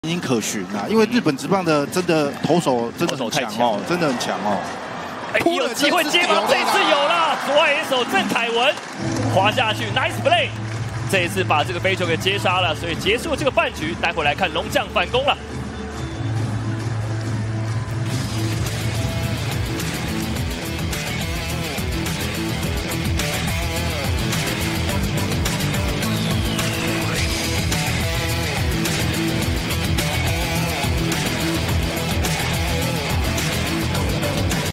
因可循啊，因为日本职棒的真的投手真的很强哦，真的很强哦。 有机会接吗？这次有了，左外野手郑凯文滑下去 ，nice play， 这一次把这个飞球给接杀了，所以结束这个半局。待会来看龙将反攻了。